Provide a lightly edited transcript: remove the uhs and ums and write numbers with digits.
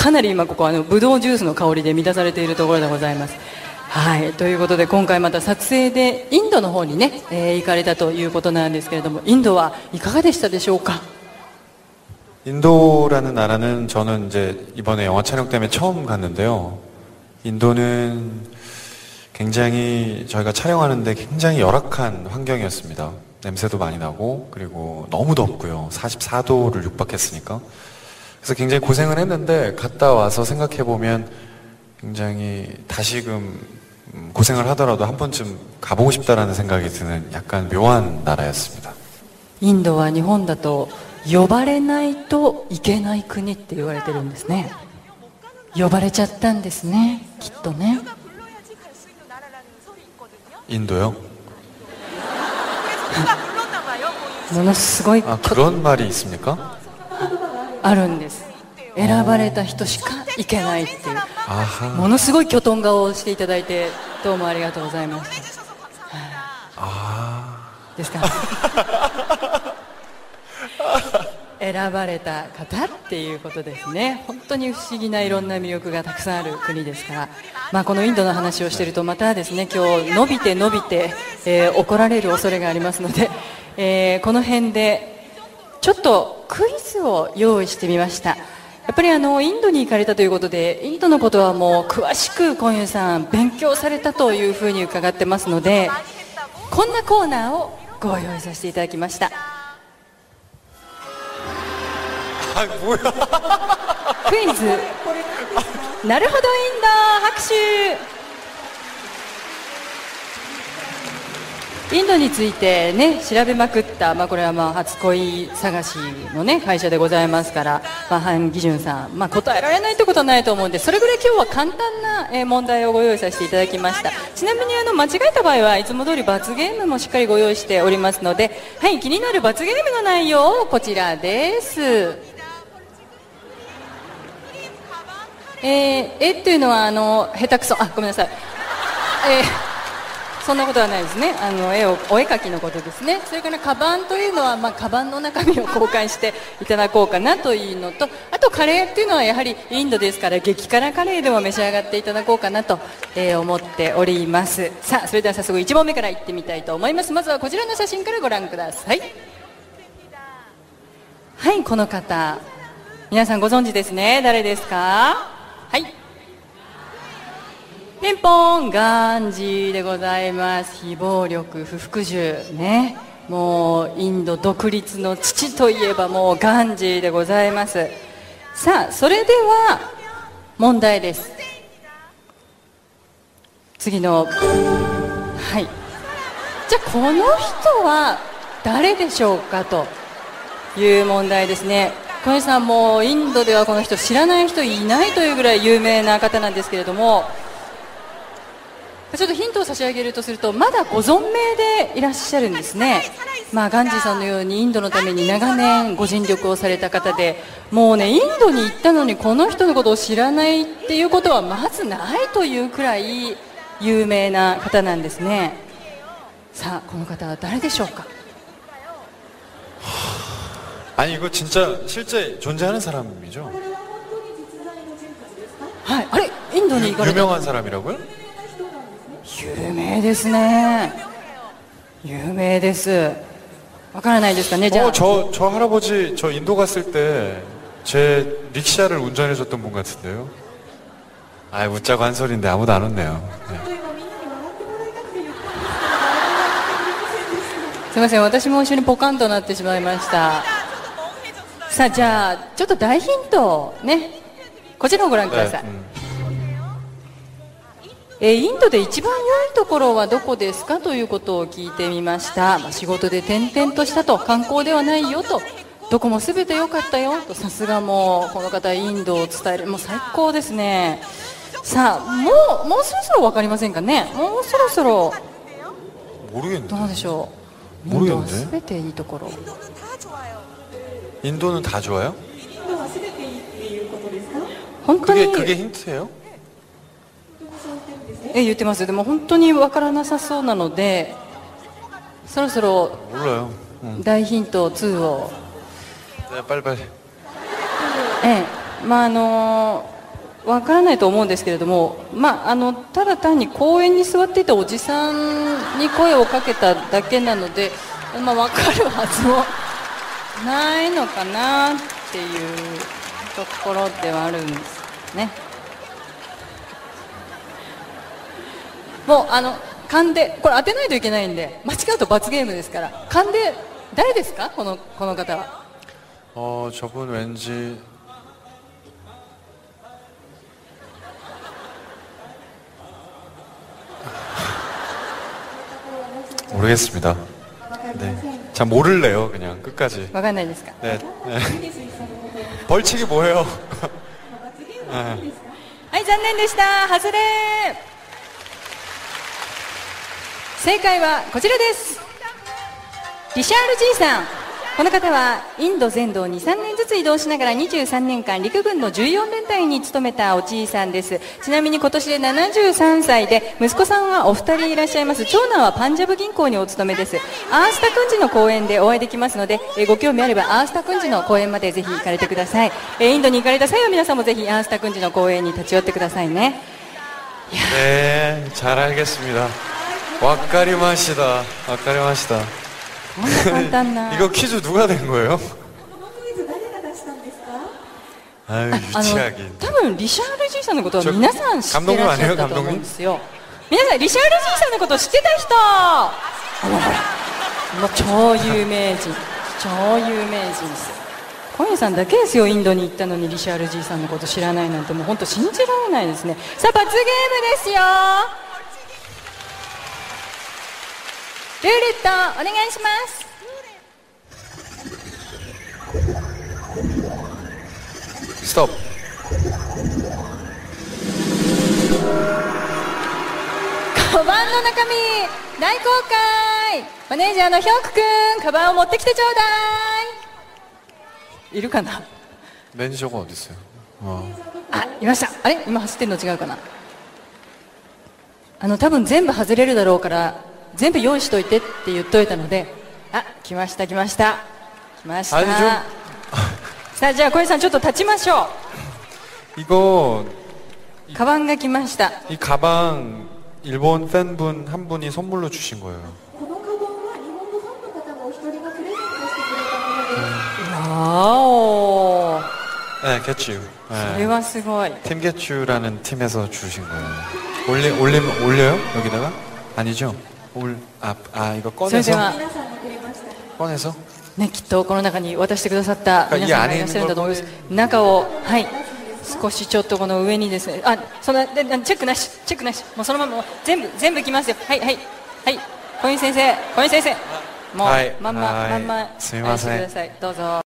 かなり今ここブドウジュースの香りで満たされているところでございます。はい、ということで今回また撮影でインドの方にね、行かれたということなんですけれども、インドはいかがでしたでしょうか。 인도라는 나라는 저는 이제 이번에 영화 촬영 때문에 처음 갔는데요. 인도는 굉장히 저희가 촬영하는데 굉장히 열악한 환경이었습니다. 냄새도 많이 나고 그리고 너무 덥고요. 44도를 육박했으니까. 그래서 굉장히 고생을 했는데 갔다 와서 생각해보면 굉장히 다시금 고생을 하더라도 한 번쯤 가보고 싶다라는 생각이 드는 약간 묘한 나라였습니다. インドは日本だと呼ばれないといけない国って言われてるんですね。呼ばれちゃったんですね、きっとね。 인도요? ものすごい 아, 그런 말이 있습니까? あるんです。選ばれた人しか行けないっていう、 아하. ものすごいきょとん顔をしていただいてどうもありがとうございました。ですから選ばれた方っていうことですね。本当に不思議ないろんな魅力がたくさんある国ですから、まあ、このインドの話をしているとまたですね、今日伸びて伸びて、怒られる恐れがありますので、この辺でちょっとクイズを用意してみました。やっぱりインドに行かれたということで、インドのことはもう詳しくコンユさん勉強されたというふうに伺ってますので、こんなコーナーをご用意させていただきました。 아, 뭐야? クイズなるほどインド拍手。インドについてね調べまくった、これは初恋探しのね会社でございますから、ハン・ギジュンさん、答えられないってことはないと思うんで、それぐらい今日は簡単な問題をご用意させていただきました。ちなみに間違えた場合はいつも通り罰ゲームもしっかりご用意しておりますので、はい、気になる罰ゲームの内容こちらです。 絵っていうのは下手くそ、ごめんなさい、そんなことはないですね。お絵描きのことですね。それからカバンというのは、カバンの中身を交換していただこうかなというのと、あとカレーっていうのはやはりインドですから激辛カレーでも召し上がっていただこうかなと、思っております。さあ、それでは早速1問目からいってみたいと思います。まずはこちらの写真からご覧ください。はい、この方皆さんご存知ですね。誰ですか。はい、ピンポン、ガンジーでございます。非暴力不服従ね、もうインド独立の父といえばもうガンジーでございます。さあ、それでは問題です。次の、はい、じゃあこの人は誰でしょうかという問題ですね。小西さんもインドではこの人知らない人いないというぐらい有名な方なんですけれども、ちょっとヒントを差し上げるとすると、まだご存命でいらっしゃるんですね。ガンジーさんのようにインドのために長年ご尽力をされた方で、もうねインドに行ったのにこの人のことを知らないっていうことはまずないというくらい有名な方なんですね。さあ、この方は誰でしょうか。 아니 이거 진짜 실제 존재하는 사람이죠? はい、あれインドに行かれた 유명한 사람이라고요? 有名ですね。有名です。わからないですかね。じゃあ、 저 할아버지 저 인도 갔을 때 제 릭샤를 운전해줬던 분 같은데요. 아, 웃자고 한 소리인데 아무도 안 웃네요. 네. すみません、私も一緒にポカンとなってしまいました。さあ、じゃあちょっと大ヒントね、こちらをご覧ください。インドで一番良いところはどこですかということを聞いてみました。仕事で転々としたと、観光ではないよと、どこも全て良かったよと、さすがもうこの方インドを伝える、もう最高ですね。さあ、もうそろそろ分かりませんかね。もうそろそろどうでしょう。インドは全ていいところ。 인도는 다 좋아요? 本当に 그게 힌트예요? 言ってます。でも本当に分からなさそうなので、そろそろ 몰라요. 大ヒント2を 네, 빨리. わからないと思うんですけれども、ただ単に公園に座っていたおじさんに声をかけただけなので、わかるはずもないのかなっていうところではあるんですね。もう勘でこれ当てないといけないんで、間違うと罰ゲームですから、勘で誰ですか、この方は。 저분 왠지 모르겠습니다. 네. 자, 모를래요, 그냥 끝까지. わかんないですか。 네. 네. 벌칙이 뭐예요? はい、残念でした。外れ。正解はこちらです。リシャール・ジーさん。この方はインド全土を 2,3 年ずつ移動しながら23年間陸軍の14連隊に勤めたおじいさんです。ちなみに今年で73歳で、息子さんはお二人いらっしゃいます。長男はパンジャブ銀行にお勤めです。アースタくんちの公園でお会いできますので、ご興味あればアースタくんちの公園までぜひ行かれてください。インドに行かれた際は皆さんもぜひアースタくんちの公園に立ち寄ってくださいね。 네, 잘 알겠습니다. 와까리마시다. 와까리마시다. 이거 퀴즈 누가 낸 거예요? 아유, 유치하긴. 多分リシャール・ジーさんのことは皆さん知ってらっしゃったと思うんですよ。皆さんリシャール・ジーさんのことを知ってた人、ほらもう超有名人、超有名人ですよ。小宮さんだけですよ、インドに行ったのにリシャール・ジーさんのこと知らないなんて、もう本当信じられないですね。さあ罰ゲームですよ。ルーレットお願いします。 ストップ。 カバンの中身大公開。マネージャーのヒョク君、カバンを持ってきてちょうだい。いるかな。 매니저가 어디 있어요? いました。あれ、今走ってるの違うかな。多分全部外れるだろうから全部用意しといてって言っといたので、来ました来ました来ました。さあ、じゃあ小江さんちょっと立ちましょう。 이거 カバンが来ました。 이 가방 일본 팬분 한 분이 선물로 주신 거예요. このカバンは日本のファンの方がお一人がプレゼントしてくれたものです。 わお。 네, 개츄. それはすごい。 팀 개츄라는 팀에서 주신 거예요. 올려요? 여기다가? 아니죠? 이거 꺼내서? 꺼내서? ね、きっとこの中に渡してくださった皆さんがいらっしゃるんだと思います。中を、はい、少しちょっとこの上にですね、そんなチェックなし、チェックなし、もうそのまま全部いきますよ。はいはいはい、小西先生、もう、 はい、 まんま、 すみません、 してください。どうぞ。